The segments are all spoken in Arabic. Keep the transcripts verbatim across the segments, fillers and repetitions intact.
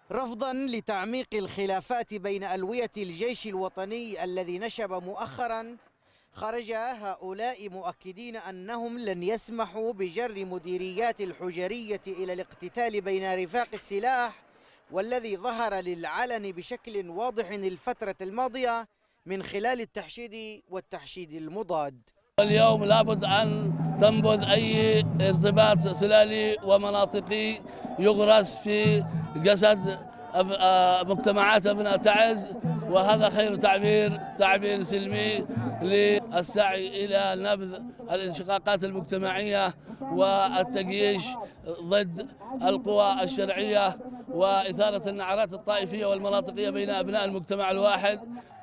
رفضاً لتعميق الخلافات بين ألوية الجيش الوطني الذي نشب مؤخراً، خرج هؤلاء مؤكدين أنهم لن يسمحوا بجر مديريات الحجرية إلى الاقتتال بين رفاق السلاح، والذي ظهر للعلن بشكل واضح الفترة الماضية من خلال التحشيد والتحشيد المضاد. اليوم لابد أن تنبذ أي ارتباط سلالي ومناطقي يغرس في جسد مجتمعات أبناء تعز، وهذا خير تعبير تعبير سلمي للسعي إلى نبذ الانشقاقات المجتمعية والتجييش ضد القوى الشرعية وإثارة النعرات الطائفية والمناطقية بين أبناء المجتمع الواحد.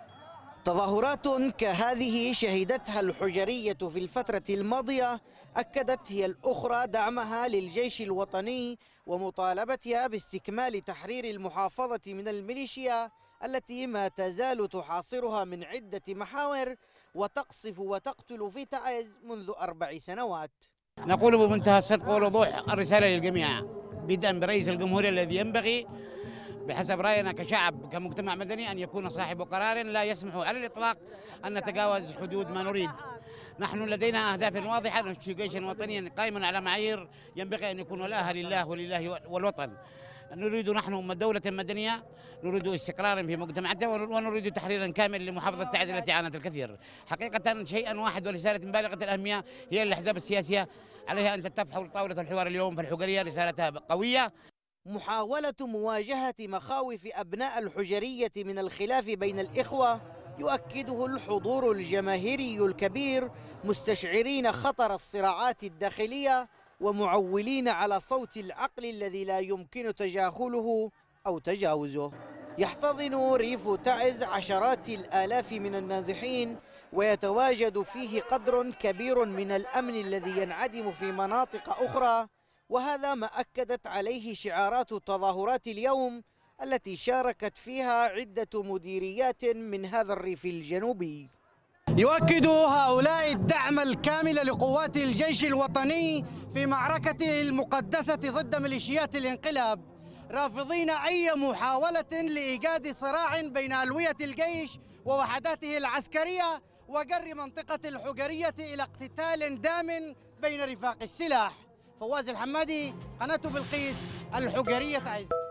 تظاهرات كهذه شهدتها الحجرية في الفترة الماضية أكدت هي الأخرى دعمها للجيش الوطني ومطالبتها باستكمال تحرير المحافظة من الميليشيا التي ما تزال تحاصرها من عدة محاور وتقصف وتقتل في تعز منذ أربع سنوات. نقول بمنتهى الصدق والوضوح الرسالة للجميع، بدءا برئيس الجمهورية الذي ينبغي بحسب رأينا كشعب كمجتمع مدني أن يكون صاحب قرار لا يسمح على الإطلاق أن نتجاوز حدود ما نريد. نحن لدينا أهداف واضحة، ننشئ جيشا وطنيا قائما على معايير ينبغي أن يكون ولاها لله ولله والوطن. نريد نحن دولة مدنية، نريد استقرارا في مجتمعاتنا، ونريد تحريرا كامل لمحافظة تعز التي عانت الكثير. حقيقة شيئا واحد ورسالة بالغة الأهمية هي الأحزاب السياسية عليها أن تتفق حول طاولة الحوار اليوم، فالحجرية رسالتها قوية. محاولة مواجهة مخاوف أبناء الحجرية من الخلاف بين الإخوة يؤكده الحضور الجماهيري الكبير، مستشعرين خطر الصراعات الداخلية ومعولين على صوت العقل الذي لا يمكن تجاهله أو تجاوزه. يحتضن ريف تعز عشرات الآلاف من النازحين، ويتواجد فيه قدر كبير من الأمن الذي ينعدم في مناطق أخرى، وهذا ما أكدت عليه شعارات تظاهرات اليوم التي شاركت فيها عدة مديريات من هذا الريف الجنوبي. يؤكد هؤلاء الدعم الكامل لقوات الجيش الوطني في معركته المقدسة ضد ميليشيات الانقلاب، رافضين أي محاولة لإيجاد صراع بين ألوية الجيش ووحداته العسكرية وجر منطقة الحجرية إلى اقتتال دام بين رفاق السلاح. فواز الحمادي، قناة بلقيس، الحجرية تعز.